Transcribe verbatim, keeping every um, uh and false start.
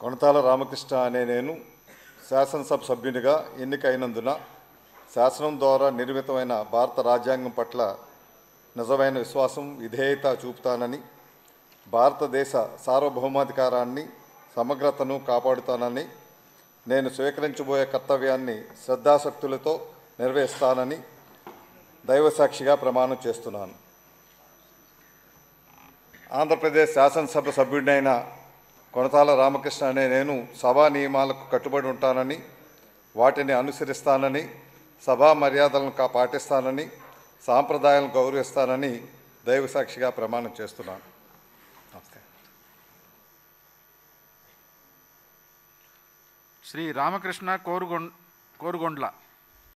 కొనతాల రామకృష్ణ అనే నేను శాసనసభ సభ్యునిగా ఎన్నికైనందున శాసనం ద్వారా నిర్మితమైన భారత రాజ్యాంగం పట్ల నిజమైన విశ్వాసం విధేయత చూపుతానని, భారతదేశ సార్వభౌమాధికారాన్ని సమగ్రతను కాపాడుతానని, నేను స్వీకరించబోయే కర్తవ్యాన్ని శ్రద్ధాశక్తులతో నెరవేరుస్తానని దైవసాక్షిగా ప్రమాణం చేస్తున్నాను. ఆంధ్రప్రదేశ్ శాసనసభ సభ్యుడినైన కొనతాల రామకృష్ణ అనే నేను సభా నియమాలకు కట్టుబడి ఉంటానని, వాటిని అనుసరిస్తానని, సభా మర్యాదలను కా పాటిస్తానని, సాంప్రదాయాలను గౌరవిస్తానని దైవసాక్షిగా ప్రమాణం చేస్తున్నాను. నమస్తే. శ్రీ రామకృష్ణ కోరుగొం కోరుగొండ్ల